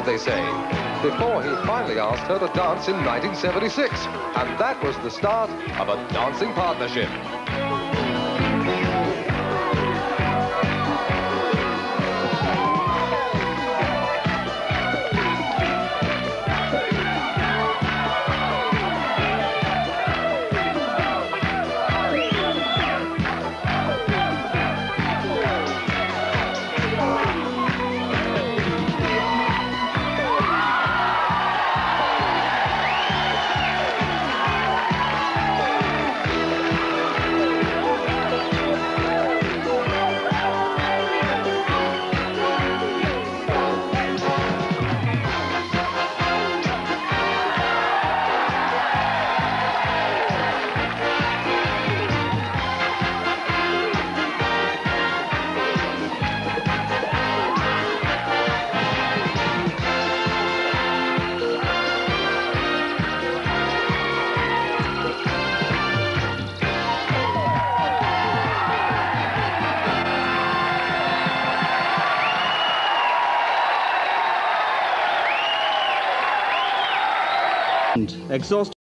they say, before he finally asked her to dance in 1976. And that was the start of a dancing partnership. Exhausted.